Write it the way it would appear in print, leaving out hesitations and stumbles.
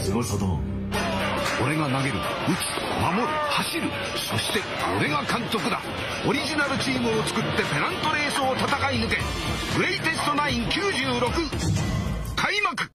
翼だ。 俺が投げる、打つ、守る、走る、そして俺が監督だ。オリジナルチームを作ってペナントレースを戦い抜け。グレイテストナイン96開幕。